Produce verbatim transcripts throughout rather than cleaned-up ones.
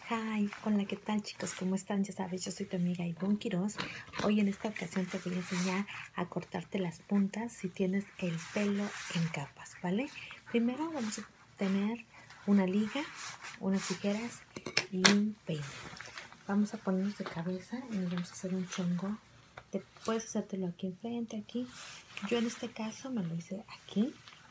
Hi, hola, ¿qué tal chicos? ¿Cómo están? Ya sabes, yo soy tu amiga Ivonne Quiroz. Hoy en esta ocasión te voy a enseñar a cortarte las puntas si tienes el pelo en capas, ¿vale? Primero vamos a tener una liga, unas tijeras y un peine. Vamos a ponernos de cabeza y nos vamos a hacer un chongo. Te puedes hacértelo aquí enfrente, aquí. Yo en este caso me lo hice aquí.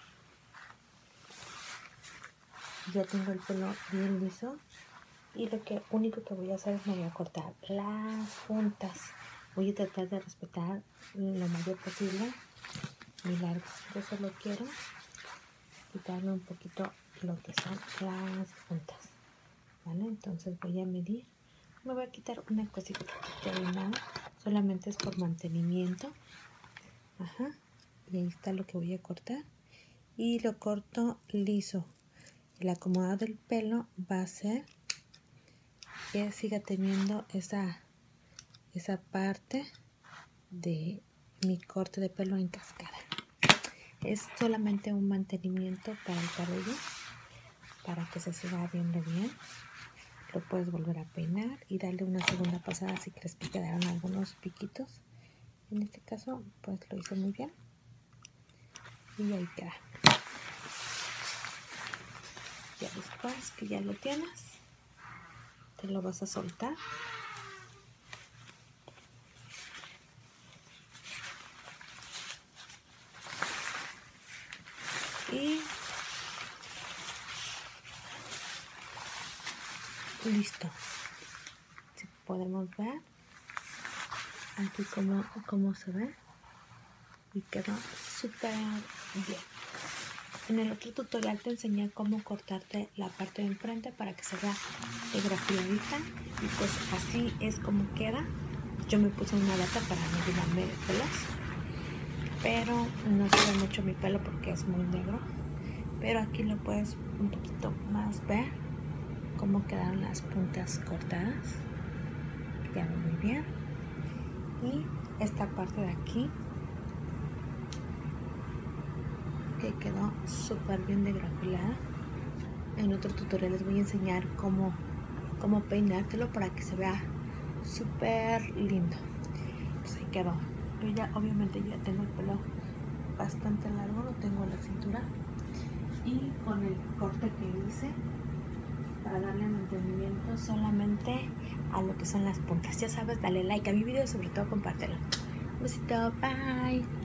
Ya tengo el pelo bien liso. Y lo que único que voy a hacer es me voy a cortar las puntas. Voy a tratar de respetar lo mayor posible mi largo. Yo solo quiero quitarme un poquito lo que son las puntas, ¿vale? Entonces voy a medir. Me voy a quitar una cosita de nada. Solamente es por mantenimiento. Ajá. Y ahí está lo que voy a cortar. Y lo corto liso. El acomodado del pelo va a ser que siga teniendo esa, esa parte de mi corte de pelo en cascada. Es solamente un mantenimiento para el cabello, para que se siga viendo bien. Lo puedes volver a peinar y darle una segunda pasada si crees que quedaron algunos piquitos. En este caso, pues lo hice muy bien. Y ahí queda. Ya después que ya lo tienes, te lo vas a soltar. Y listo. Si podemos ver aquí cómo, cómo se ve. Y quedó súper bien. En el otro tutorial te enseñé cómo cortarte la parte de enfrente para que se vea grafiadita. Y pues así es como queda. Yo me puse una bata para no llenarme de pelos. Pero no se ve mucho mi pelo porque es muy negro. Pero aquí lo puedes un poquito más ver cómo quedaron las puntas cortadas. Quedaron muy bien. Y esta parte de aquí que quedó súper bien degrafilada. En otro tutorial les voy a enseñar cómo, cómo peinártelo para que se vea súper lindo. Pues ahí quedó. Yo ya obviamente ya tengo el pelo bastante largo, lo tengo en la cintura. Y con el corte que hice para darle mantenimiento solamente a lo que son las puntas. Ya sabes, dale like a mi video y sobre todo compártelo. Un besito, bye.